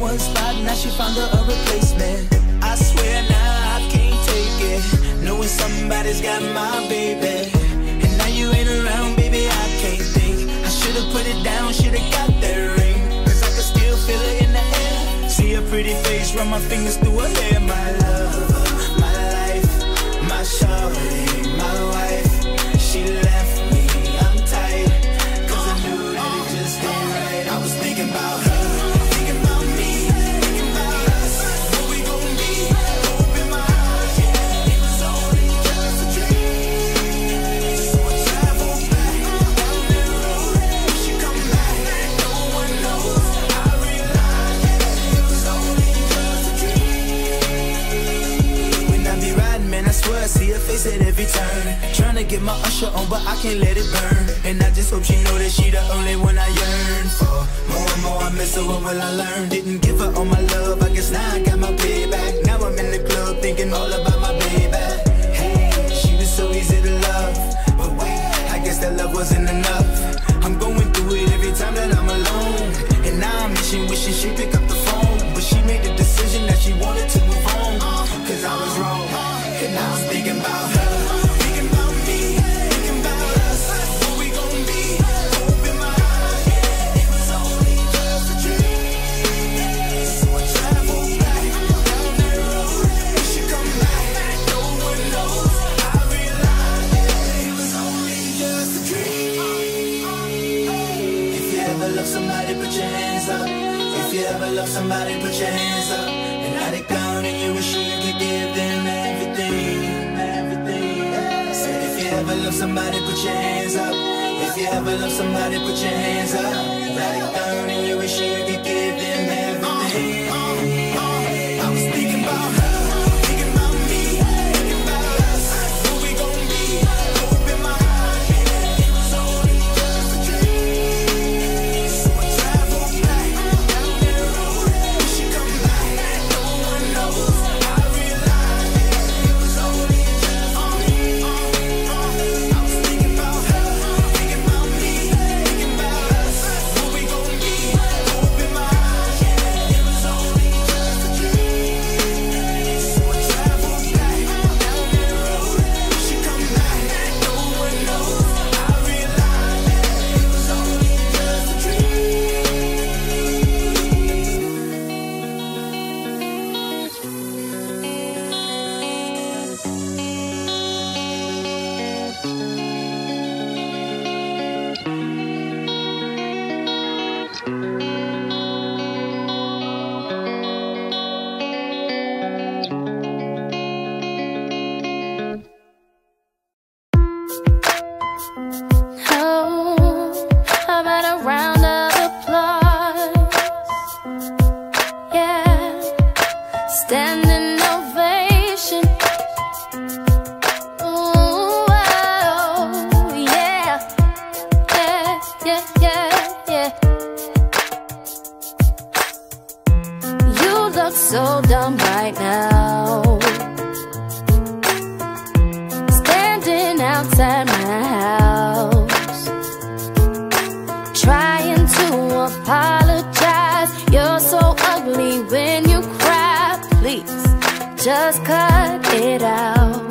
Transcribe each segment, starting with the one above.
one spot, now she found her a replacement. I swear now I can't take it, knowing somebody's got my baby. And now you ain't around, baby, I can't think. I should've put it down, should've got that ring, cause I can still feel it in the air. See her pretty face, run my fingers through her hair. My love, my life, my shawty, my wife. She left me, I'm tight, cause I knew that it just ain't right. I was thinking about her, thinking about me, thinking about us, what we gon' be, hope in my eyes, yeah. It was only just a dream. So I travel back down that road, we should come back, no one knows. I realized, yeah, it was only just a dream. When I be riding, man, I swear I see her face at every turn. Trying to get my usher on, but I can't let it burn. And I just hope she know that she the only one I yearn for. More and more I miss her, what will I learn? Didn't give her all my love, I guess now I got my payback. Now I'm in the club thinking all about my baby. Hey, she was so easy to love, but wait, I guess that love wasn't enough. I'm going through it every time that I'm alone, and now I'm wishing she pick up the phone. But she made the decision that she wanted to move on, cause I was wrong. And I was thinking about her, thinking about me, thinking about us, what we gon' be, hope in my eyes, yeah. It was only just a dream. So I travel back down that road, we should come back, no one knows. I realized, yeah, it was only just a dream. If you ever love somebody, put your hands up. If you ever love somebody, put your hands up. And let it down and you wish you could give them everything, everything. Said if you ever love somebody, put your hands up. If you ever love somebody, put your hands up. Let it down and you wish you could give them everything. I was thinking about her, thinking about me, thinking about us, what we gon' be, hope in my eyes, yeah. It was only just a dream. So I travel back down that road, we should come back, no one knows. I realized, yeah, it was only just a dream. I was thinking about her, thinking about me, thinking about us, what we gon' be, hope in my eyes, yeah. It was only just a dream. So I travel back down that road, we should come back, no one knows. I realized, yeah, it was only just a dream. Oh, how about a round of applause? Yeah, standing ovation. Ooh, oh, yeah, yeah, yeah, yeah, yeah. You look so dumb right now, standing outside my house, trying to apologize. You're so ugly when you cry. Please, just cut it out.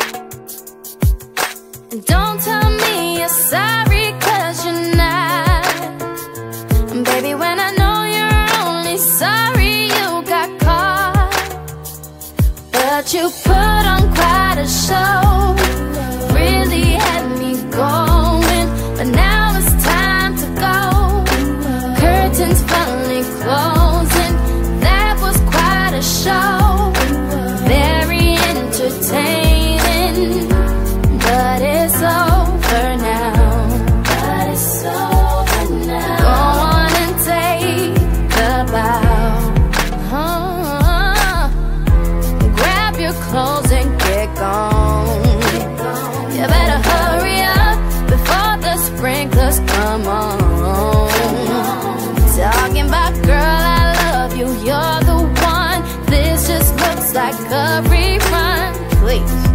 And don't tell me you're sorry, cause you're not. And baby, when I know you're only sorry you got caught, but you put on quite a show, really had me going. But now it's time to go, curtains finally closing. That was quite a show, very entertaining. But it's over now, but it's over now. Go on and take a bow. Grab your clothes and get gone. You better hurry up before the sprinklers come on. Talking about, girl, I love you, you're the one. This just looks like a rerun. Please,